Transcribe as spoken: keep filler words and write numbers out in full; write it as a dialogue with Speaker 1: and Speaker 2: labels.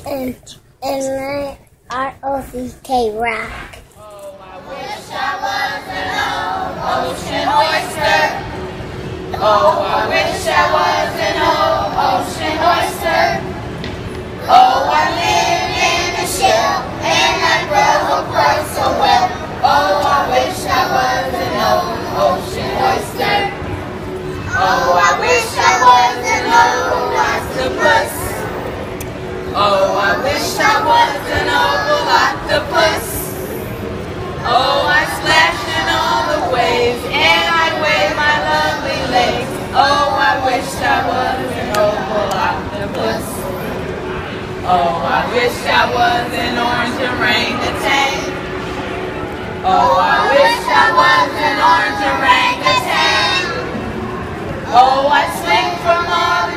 Speaker 1: and and R O C K rock.
Speaker 2: Oh, I wish I was an old ocean oyster. Oh, I wish I was an old ocean oyster. Oh, I live in a shell and I grow a pearl so well. Oh, I wish I was an old ocean oyster. Oh, I wish I was an old octopus. Oh, I wish I was an old octopus. Oh, I splash in all the waves and I wave my lovely legs. Oh, I wish I was an old octopus. Oh, I wish I was an orange orangutan. Oh, I wish I was an orange orangutan. Oh, I swing from all the